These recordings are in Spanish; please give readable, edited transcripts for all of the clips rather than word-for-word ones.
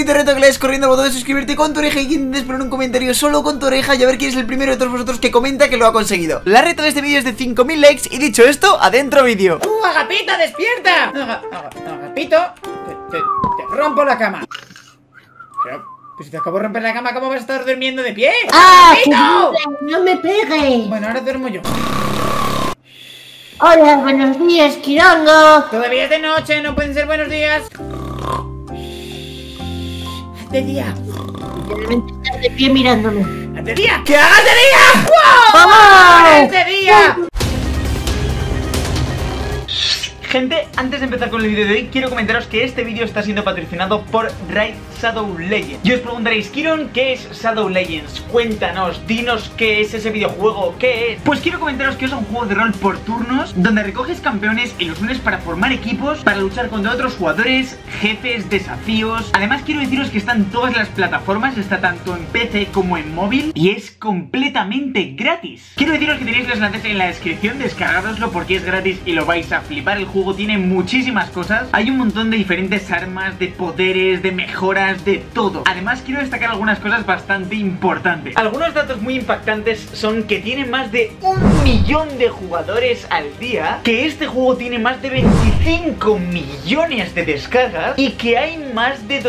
te reto que le des corriendo al botón de suscribirte con tu oreja y que intentes poner un comentario solo con tu oreja y a ver quién es el primero de todos vosotros que comenta que lo ha conseguido. La reto de este vídeo es de 5000 likes y dicho esto, adentro vídeo. Agapito, despierta. Agapito, te rompo la cama. Pero pues si te acabo de romper la cama, ¿cómo vas a estar durmiendo de pie? ¡Ah! ¡Agapito! ¡No me pegues! Bueno, ahora duermo yo. Hola, buenos días, Kirongo. Todavía es de noche, no pueden ser buenos días. Haz de día. Literalmente estás de pie mirándome. ¡Haz de día! ¡Que hagas de día! ¡Wow! ¡Vamos! ¡Haz de día! Gente, antes de empezar con el vídeo de hoy, quiero comentaros que este vídeo está siendo patrocinado por Raid Shadow Legends. Y os preguntaréis, Kiron, ¿qué es Shadow Legends? Cuéntanos, dinos qué es ese videojuego, ¿qué es? Pues quiero comentaros que es un juego de rol por turnos, donde recoges campeones y los unes para formar equipos, para luchar contra otros jugadores, jefes, desafíos. Además quiero deciros que está en todas las plataformas, está tanto en PC como en móvil, y es completamente gratis. Quiero deciros que tenéis los enlaces en la descripción, descargadoslo porque es gratis y lo vais a flipar. El juego tiene muchísimas cosas, hay un montón de diferentes armas, de poderes, de mejoras, de todo. Además quiero destacar algunas cosas bastante importantes. Algunos datos muy impactantes son que tiene más de 1 millón de jugadores al día, que este juego tiene más de 25 millones de descargas y que hay más de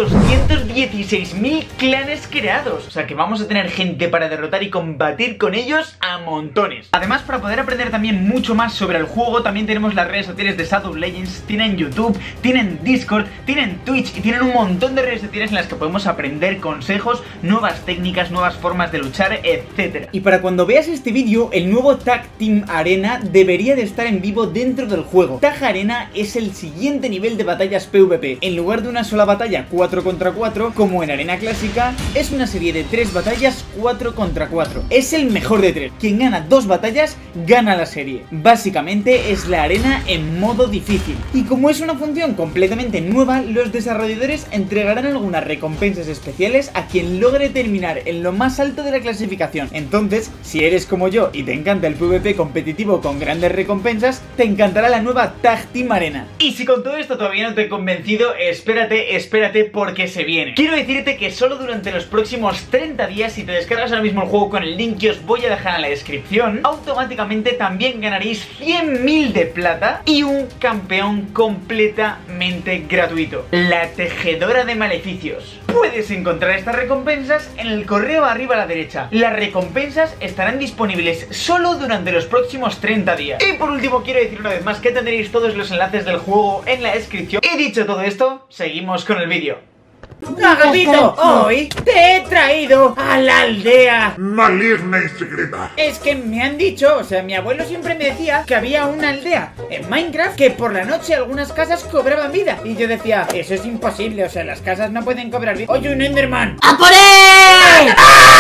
216.000 clanes creados. O sea que vamos a tener gente para derrotar y combatir con ellos a montones. Además, para poder aprender también mucho más sobre el juego, también tenemos las redes sociales de Shadow Legends. Tienen YouTube, tienen Discord, tienen Twitch y tienen un montón de redes sociales en las que podemos aprender consejos, nuevas técnicas, nuevas formas de luchar, etc. Y para cuando veas este vídeo, el nuevo Tag Team Arena debería de estar en vivo dentro del juego. Tag Arena es el siguiente nivel de batallas PvP. En lugar de una sola batalla 4 contra 4, como en Arena Clásica, es una serie de 3 batallas 4 contra 4. Es el mejor de 3. Quien gana 2 batallas, gana la serie. Básicamente es la arena en modo difícil. Y como es una función completamente nueva, los desarrolladores entregarán algunas recompensas especiales a quien logre terminar en lo más alto de la clasificación. Entonces, si eres como yo y te encanta el PvP competitivo con grandes recompensas, te encantará la nueva Tag Team Arena. Y si con todo esto todavía no te he convencido, espérate porque se viene. Quiero decirte que solo durante los próximos 30 días, si te descargas ahora mismo el juego con el link que os voy a dejar en la descripción, automáticamente también ganaréis 100.000 de plata y un campeón completamente gratuito, la Tejedora de Maleficios. Puedes encontrar estas recompensas en el correo arriba a la derecha. Las recompensas estarán disponibles solo durante los próximos 30 días. Y por último quiero decir una vez más que tendréis todos los enlaces del juego en la descripción. Y dicho todo esto, seguimos con el vídeo. Agapito, hoy te he traído a la aldea maligna y secreta. Es que me han dicho, o sea, mi abuelo siempre me decía que había una aldea en Minecraft que por la noche algunas casas cobraban vida. Y yo decía, eso es imposible, o sea, las casas no pueden cobrar vida. Oye, un Enderman. ¡A por él!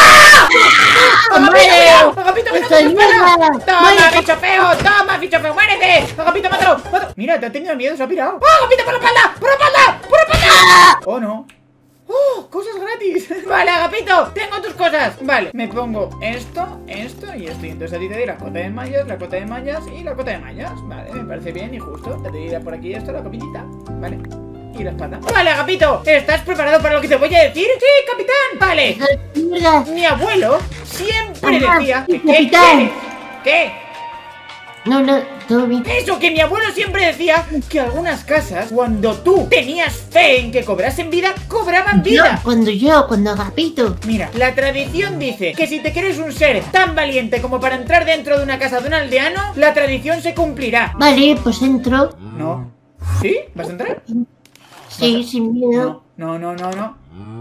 Agapito, que no te espera. Toma, bicho feo, muérete. Agapito, mátalo. Mira, te ha tenido miedo, se ha pirado. Agapito, por la espalda, por la espalda, por la espalda. Oh, no. ¡Oh! ¡Cosas gratis! Vale, Agapito, tengo tus cosas. Vale, me pongo esto y esto. Y entonces a ti te doy la cota de mallas y la cota de mallas. Vale, me parece bien y justo. Te doy por aquí esto, la copitita. Vale. Y la espada. Vale, Agapito, ¿estás preparado para lo que te voy a decir? ¡Sí, capitán! Vale. Mi abuelo siempre decía... ¿Qué? No, todo bien. Eso, que mi abuelo siempre decía que algunas casas, cuando tú tenías fe en que cobrasen vida, cobraban vida. Cuando Agapito. Mira, la tradición dice que si te crees un ser tan valiente como para entrar dentro de una casa de un aldeano, la tradición se cumplirá. Vale, pues entro. No. ¿Sí? ¿Vas a entrar? Sí, sin miedo. No.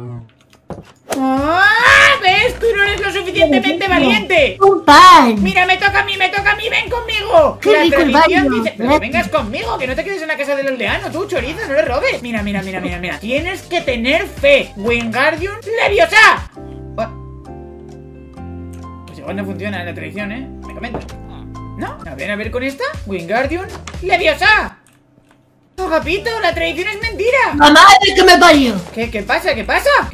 ¡Ah! ¿Ves? Tú no eres lo suficientemente valiente. ¡Un pan! Mira, me toca a mí, ven conmigo. ¡Qué la rico el tradición baño! dice, pero que vengas conmigo, que no te quedes en la casa del aldeano, tú, chorizo, no le robes. Mira. Tienes que tener fe. Wingardium Leviosa. Pues igual no funciona la tradición, ¿eh? Me comentas. ¿No? A ver con esta. Wingardium Leviosa. Agapito, la tradición es mentira. ¡Mamá, de que me parió! ¿Qué pasa? ¿Qué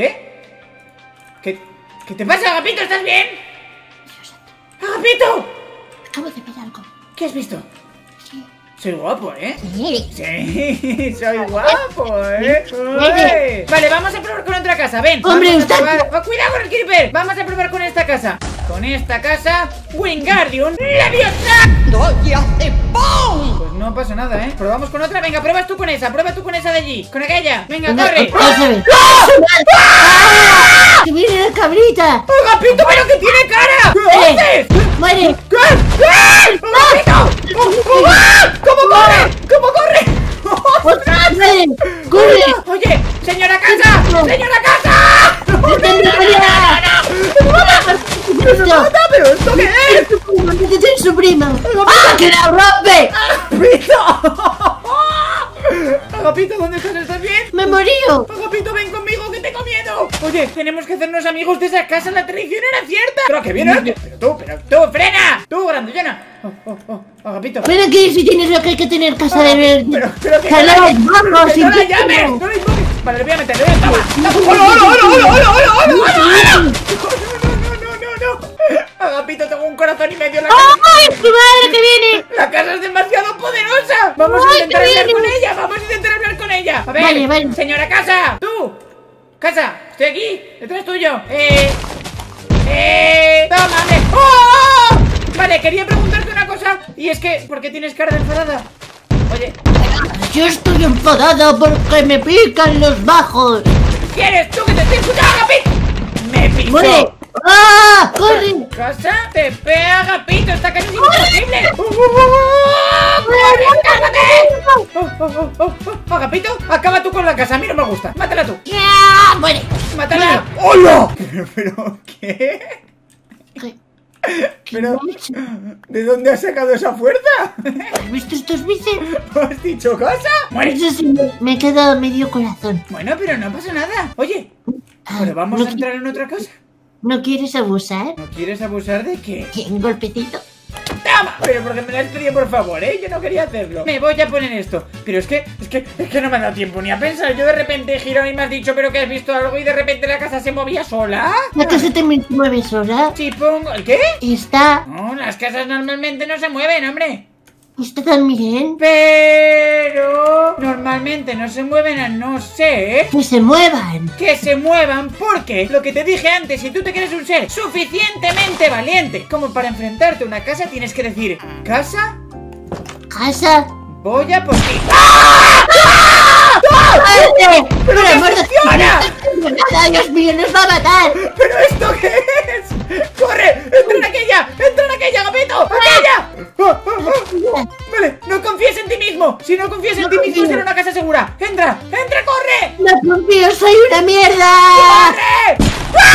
te pasa, Agapito? ¿Estás bien? ¡Agapito! Acabo de ver algo. ¿Qué has visto? Sí. Soy guapo, ¿eh? Sí. Sí, soy guapo, ¿eh? Uy. Vale, vamos a probar con otra casa, ven. Hombre, Vamos a usted- probar. Oh, cuidado con el creeper. Vamos a probar con esta casa. Con esta casa, Wingardium Leviosa. ¡Y hace ¡pum! Pues no pasa nada, ¿eh? Probamos con otra. Venga, pruebas tú con esa. Prueba tú con esa de allí. Con aquella. Venga, corre. Vamos a ver. ¡Ah! ¡Que viene la cabrita! ¡Oh, Agapito, pero que tiene cara! ¿Qué haces? ¡Muere! ¿Qué? ¿Qué? ¡Agapito! ¡Ah! ¿Cómo corre? ¿Cómo corre? ¡Otra vez! ¡Corre! Oye, señora casa. ¡Señora casa! ¡Esto! ¿Pero esto qué es? ¡Métete en su prima! ¡Ah, que la rompe! Agapito, ¿dónde estás? ¿Estás bien? ¡Me morí! Agapito, ven conmigo, que tengo miedo. Oye, tenemos que hacernos amigos de esa casa. La tradición era cierta. Pero que viene. Pero tú, frena. Tú, grandullona. Agapito. Ven aquí si tienes lo que hay que tener, casa de verde. Pero que ¡Salas, vamos! que no la sin llames. tiempo. No la invoques. Vale, le voy a meter. ¡Hola! No. Agapito, tengo un corazón y medio en la casa. ¡Ay, tu madre que viene! La casa es demasiado poderosa. Vamos a ¡Ay, intentar qué hablar bien! con ella. Vamos a intentar hablar con ella. A ver, Vale. señora casa. Tú, casa, estoy aquí, detrás tuyo. Toma, ande. ¡Oh! Vale, quería preguntarte una cosa. Y es que, ¿por qué tienes cara de enfadada? Oye, Yo estoy enfadada porque me pican los bajos. ¿quién eres tú que te estoy escuchando, Agapito? Me pisó. ¡Muere! ¡Ah! ¡Corre! Casa, te pega, Agapito, esta casa es imposible. Agapito, acaba tú con la casa, a mí no me gusta. Mátala tú. ¡Ya! ¡Muere! ¡Mátala! ¡Hola! ¿Pero qué? ¿Qué? Pero, ¿de dónde has sacado esa fuerza? ¿Has visto estos bíceps? ¿Has dicho casa? Muere. Eso sí, me he quedado medio corazón. Bueno, pero no pasa nada. Oye, Ah, ¿pero vamos ¿no a entrar en otra casa? ¿No quieres abusar? ¿No quieres abusar de qué? ¿Un golpecito? ¡Toma! Pero porque me la has pedido, por favor, ¿eh? Yo no quería hacerlo. Me voy a poner esto. Pero es que no me ha dado tiempo ni a pensar. Yo de repente giro y me has dicho, pero que has visto algo y de repente la casa se movía sola. ¿La casa también se mueve sola? Si pongo... ¿El qué? Está... No, las casas normalmente no se mueven, hombre. Está también... Pero normalmente no se mueven a no ser ¡Que se muevan! que se muevan, porque lo que te dije antes, si tú te crees un ser suficientemente valiente como para enfrentarte a una casa, tienes que decir: casa, ¡Casa! voy a por ti. ¡Muerte! ¡Pero ¡Por qué amor de funciona! ¡Nada, Dios mío, nos va a matar! ¿Pero esto qué es? ¡Corre! ¡Entra en aquella! ¡Entra en aquella, Agapito! ¡Aquella! Vale, no confíes en ti mismo. Si no confías en ti mismo, será una casa segura. ¡Entra! ¡Entra, corre! ¡No confío, soy una mierda! ¡Corre!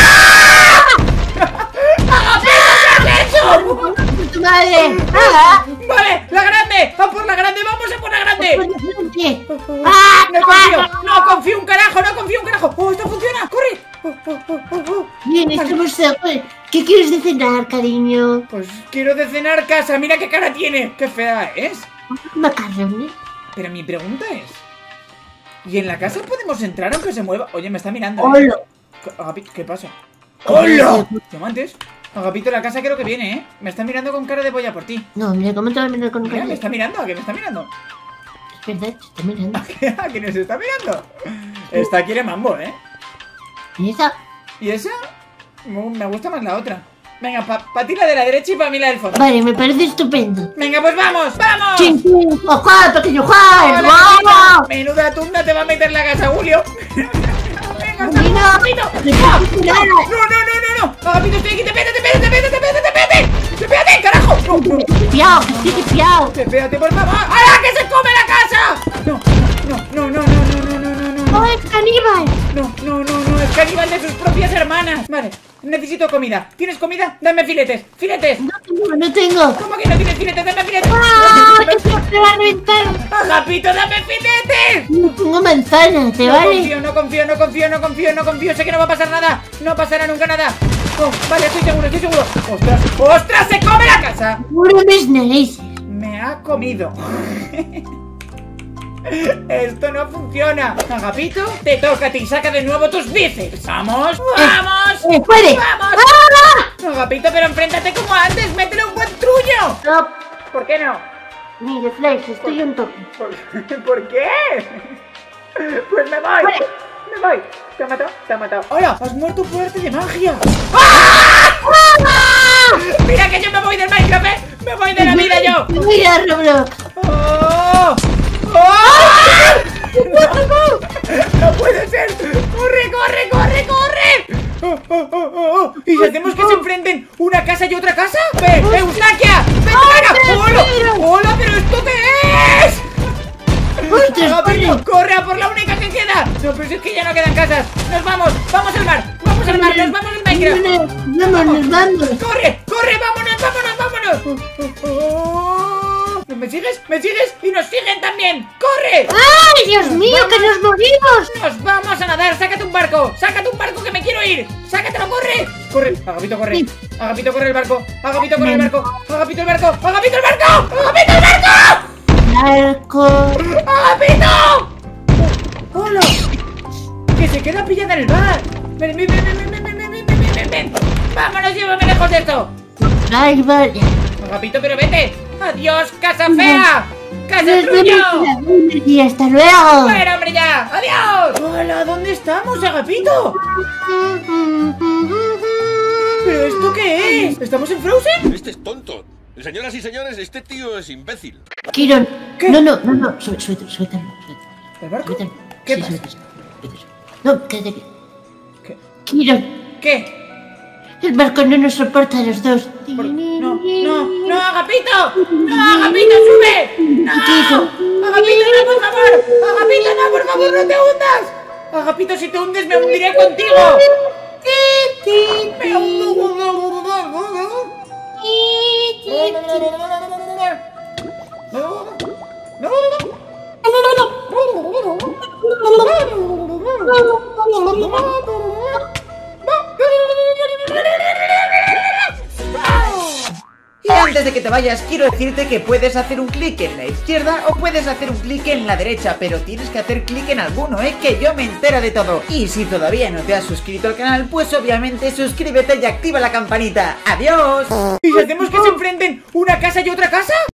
¡Agapito, qué has hecho! ¡Tu madre! ¡Ah! Vale, la grande. ¡A por la grande! ¡Vamos a por la grande! ¡Ah! No confío un carajo, no confío un carajo. ¡Oh, esto funciona! ¡Corre! Bien, estamos... ¿Qué quieres de cenar, cariño? Pues quiero de cenar casa. Mira qué cara tiene. ¡Qué fea es! Macarrones. Pero mi pregunta es: ¿y en la casa podemos entrar aunque se mueva? Oye, me está mirando. ¡Hola! Agapito, ¿qué pasa? ¡Hola! Diamantes. Agapito, la casa creo que viene, ¿eh? Me está mirando con cara de polla por ti. No, mira, ¿cómo te va a mirar con Mira, me cara? está mirando, ¿a qué me está mirando? Es verdad, te está mirando. ¿A qué nos está mirando? Esta quiere mambo, ¿eh? ¿Y esa? ¿Y esa? Me gusta más la otra. Venga, pa ti la de la derecha y para mí la del fondo. Vale, me parece estupendo. Venga, pues vamos, ¡vamos! ¡Chin, chin! ¡Juan, pequeño Juan! ¡Hola, ¡Vamos! Julio! Menuda tunda te va a meter la casa, Julio. Venga, Mira. Agapito. ¡Me ¡No! estás tirando! ¡No! Agapito, estoy aquí, te pégate, carajo. No. ¡Piao! ¡Estoy piao! Te por favor. ¡Ahora que se come la casa! No. ¡Oh, es caníbal! No, es caníbal de sus propias hermanas. Vale, necesito comida. ¿Tienes comida? Dame filetes. No tengo. ¿Cómo que no tienes filetes? Dame filetes. ¡Ah! ¡Que se va a reventar! Agapito, dame filetes. No tengo manzana, ¿te No vale? confío. Sé que no va a pasar nada. No pasará nunca nada. Oh, vale, estoy seguro. ¡Ostras! ¡Se come la casa! ¡Puro mis narices! Me ha comido. Esto no funciona. Agapito, te toca a ti. Saca de nuevo tus bíceps. ¡Vamos! ¡Puede! ¡Vamos! ¡Ah! Agapito, pero enfréntate como antes. ¡Métele un buen truño! No, ¿Por qué no? mire, Flex, estoy un toque. ¿Por qué? Pues me voy. Me voy. Te ha matado, te ha matado. ¡Hola! ¡Has muerto por arte de magia! ¡Ah! ¡Mira que yo me voy del Minecraft, eh! ¡Me voy de la vida yo! Mira, Roblox. ¡Oh! ¡Oh! ¡No puede ser! ¡Corre, corre, corre, corre! ¡Oh! ¿Y si hacemos que se enfrenten una casa y otra casa? ¡Ve, Eustaquia! ¡Ven para acá! ¡Hola! ¡Hola! ¿Pero esto qué es? Agapito, corre a por la única que queda. No, pero es que ya no quedan casas. Nos vamos, vamos al mar. Vamos al mar, nos vamos al Minecraft. Vámonos. Corre, corre, vámonos. ¿Me sigues? ¿Me sigues? Y nos siguen también. ¡Corre! ¡Ay, Dios mío, ¡Vamos! que nos morimos! ¡Nos vamos a nadar! ¡Sácate un barco! Que me quiero ir. ¡Sácatelo, corre! ¡Corre! Agapito, corre. Agapito, corre el barco. Agapito, corre el barco. Agapito, el barco. Agapito, el barco. Agapito, el barco. Marco. ¡Agapito! ¡Hola! ¡Que se queda pillada en el bar! ¡Ven! ¡Vámonos, llévame lejos de esto! Ay, vaya. Agapito, pero vete. ¡Adiós, casa fea! ¡Casa truño! Y hasta luego. ¡Fuera, hombre, ya! ¡Adiós! ¡Hola! ¿Dónde estamos, Agapito? ¿Pero esto qué es? ¿Estamos en Frozen? Este es tonto. Señoras y señores, este tío es imbécil. Kiron. ¿Qué? No. Suéltalo. ¿El barco? Suéltalo. ¿Qué Sí, pasa? suéltalo. No, quédate aquí. ¿Qué? Kiron. ¿Qué? El barco no nos soporta a los dos. ¡No, Agapito! ¡No, Agapito, sube! ¡No! ¡Agapito, no, por favor! ¡Agapito, no, por favor, no te hundas! ¡Agapito, si te hundes me hundiré contigo! Y antes de que te vayas, quiero decirte que puedes hacer un clic en la izquierda o puedes hacer un clic en la derecha, pero tienes que hacer clic en alguno, que yo me entero de todo. Y si todavía no te has suscrito al canal, pues obviamente suscríbete y activa la campanita. ¡Adiós! ¿Y si hacemos que se enfrenten una casa y otra casa?